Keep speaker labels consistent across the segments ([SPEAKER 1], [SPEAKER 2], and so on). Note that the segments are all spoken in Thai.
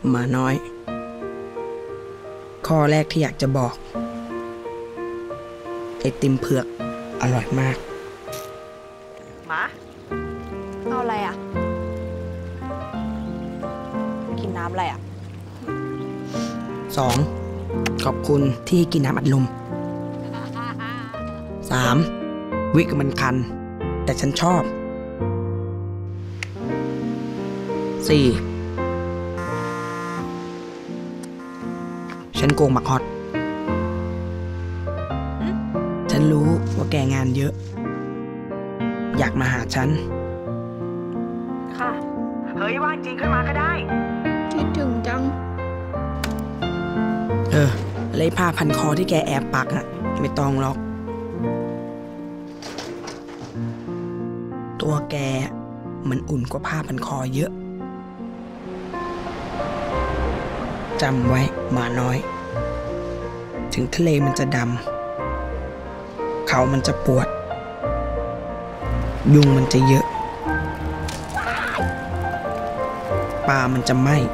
[SPEAKER 1] หมาน้อยข้อแรกที่อยากจะบอกไอติมเผือกอร่อยมาก
[SPEAKER 2] หมา
[SPEAKER 3] เอาอะไรอ่ะกินน้ำอะไรอ่ะ
[SPEAKER 1] 2. ขอบคุณที่กินน้ำอัดลม 3. วิกมันคันแต่ฉันชอบ 4. ฉันโกงหมักฮอตฉันรู้ว่าแกงานเยอะอยากมาหาฉัน
[SPEAKER 2] ค่ะเฮ้ยว่างจริงขึ้นมาก็ได้
[SPEAKER 3] คิดถึงจัง
[SPEAKER 1] เลยผ้าพันคอที่แกแอบปักอะไม่ต้องหรอกตัวแกมันอุ่นกว่าผ้าพันคอเยอะจำไว้หมาน้อยถึงทะเลมันจะดำเขามันจะปวดยุงมันจะเยอะปลามันจะไหม้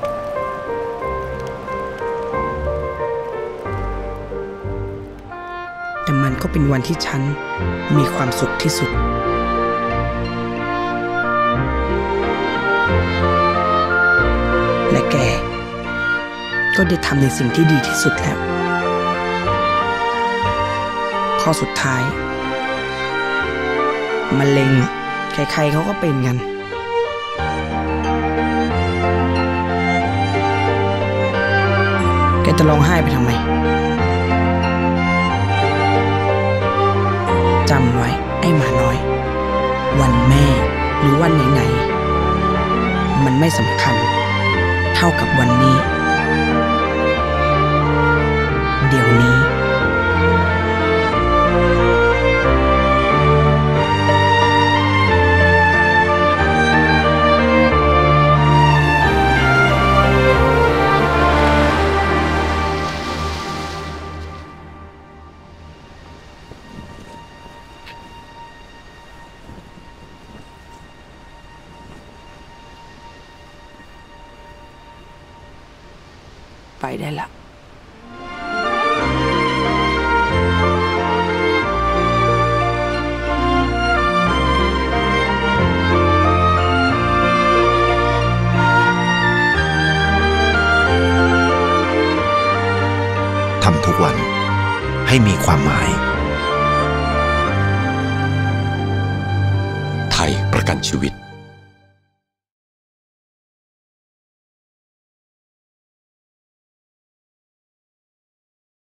[SPEAKER 1] แต่มันก็เป็นวันที่ฉันมีความสุขที่สุดและแกก็ได้ทำในสิ่งที่ดีที่สุดแล้วข้อสุดท้ายมะเร็งใครๆเขาก็เป็นกันแกจะร้องไห้ไปทำไมจำไว้ไอ้หมาน้อยวันแม่หรือวันไหนๆมันไม่สำคัญเท่ากับวันนี้เดี๋ยวนี้ไปได้ละ
[SPEAKER 4] ทำทุกวันให้มีความหมายไทยประกันชีวิต